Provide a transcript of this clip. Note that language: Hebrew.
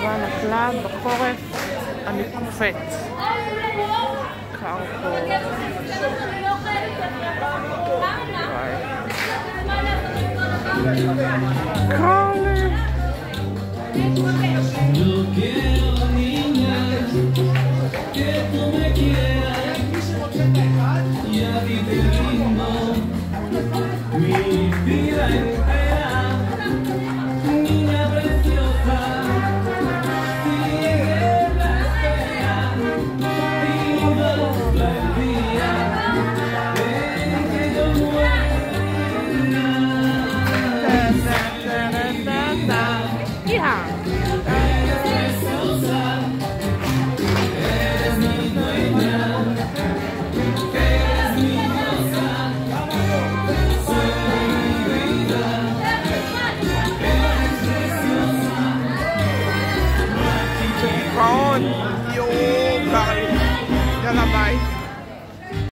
כמובן נפלה בחורף, אני קופאת. קר פה. קר לי. יואו, קר לי. יאללה ביי.